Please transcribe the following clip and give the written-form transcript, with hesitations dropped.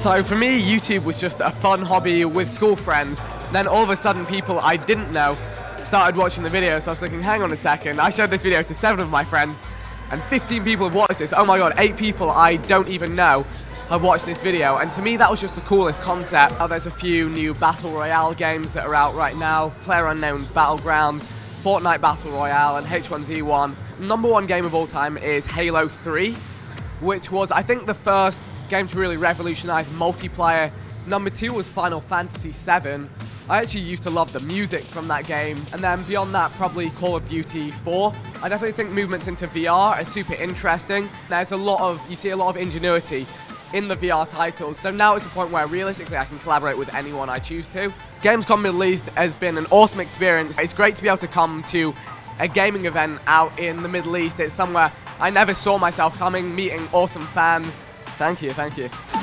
So for me, YouTube was just a fun hobby with school friends. Then all of a sudden, people I didn't know started watching the video, so I was thinking, hang on a second, I showed this video to 7 of my friends, and 15 people have watched this. Oh my god, 8 people I don't even know have watched this video, and to me that was just the coolest concept. Now there's a few new Battle Royale games that are out right now, PlayerUnknown's Battlegrounds, Fortnite Battle Royale, and H1Z1. Number 1 game of all time is Halo 3, which was, I think, the first game to really revolutionize multiplayer. Number 2 was Final Fantasy 7. I actually used to love the music from that game. And then beyond that, probably Call of Duty 4. I definitely think movements into VR are super interesting. There's you see a lot of ingenuity in the VR titles. So now it's a point where realistically I can collaborate with anyone I choose to. Gamescom Middle East has been an awesome experience. It's great to be able to come to a gaming event out in the Middle East. It's somewhere I never saw myself coming, meeting awesome fans. Thank you, thank you.